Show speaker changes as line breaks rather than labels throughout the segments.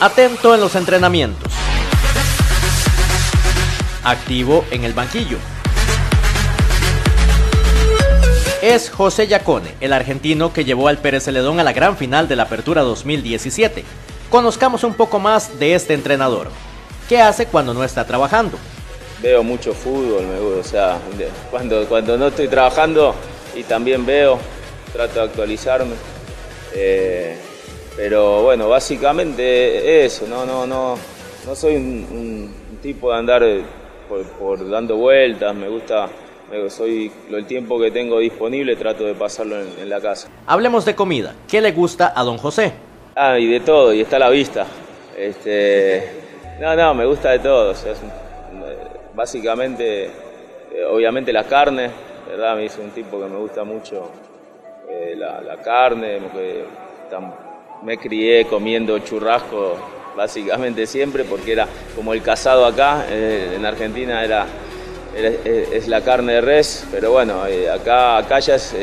Atento en los entrenamientos. Activo en el banquillo. Es José Yacone, el argentino que llevó al Pérez Celedón a la gran final de la Apertura 2017. Conozcamos un poco más de este entrenador. ¿Qué hace cuando no está trabajando?
Veo mucho fútbol, me gusta, o sea, cuando no estoy trabajando y también veo, trato de actualizarme. Pero bueno, básicamente eso, no soy un tipo de andar por dando vueltas, me gusta, el tiempo que tengo disponible trato de pasarlo en la casa.
Hablemos de comida. ¿Qué le gusta a don José?
Y de todo, y está a la vista. Me gusta de todo, o sea, básicamente, obviamente la carne, ¿verdad? Me hizo un tipo que me gusta mucho la carne, me crié comiendo churrasco básicamente siempre porque era como el casado acá, en Argentina es la carne de res, pero bueno, acá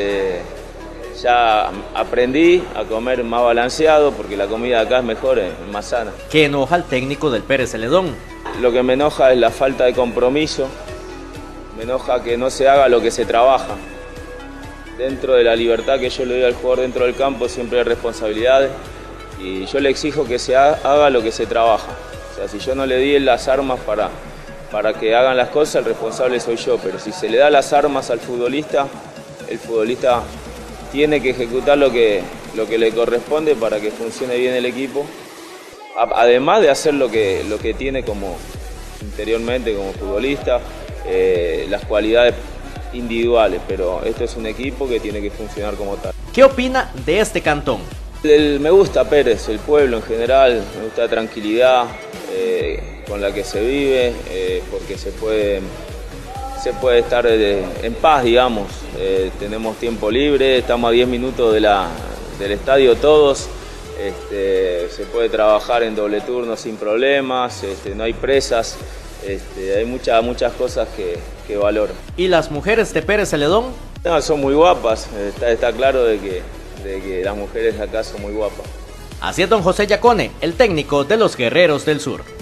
ya aprendí a comer más balanceado porque la comida de acá es mejor, es más sana.
¿Qué enoja al técnico del Pérez Celedón?
Lo que me enoja es la falta de compromiso, me enoja que no se haga lo que se trabaja. Dentro de la libertad que yo le doy al jugador dentro del campo siempre hay responsabilidades y yo le exijo que se haga lo que se trabaja. O sea, si yo no le di las armas para que hagan las cosas, el responsable soy yo, pero si se le da las armas al futbolista, el futbolista tiene que ejecutar lo que le corresponde para que funcione bien el equipo, además de hacer lo que tiene como interiormente como futbolista, las cualidades individuales, pero esto es un equipo que tiene que funcionar como tal.
¿Qué opina de este cantón?
Me gusta Pérez, el pueblo en general, me gusta la tranquilidad con la que se vive, porque se puede estar en paz, digamos. Tenemos tiempo libre, estamos a 10 minutos del estadio todos, se puede trabajar en doble turno sin problemas, no hay presas, hay muchas cosas que valoro.
¿Y las mujeres de Pérez Celedón?
No, son muy guapas, está claro de que las mujeres de acá son muy guapas.
Así es don José Yacone, el técnico de los Guerreros del Sur.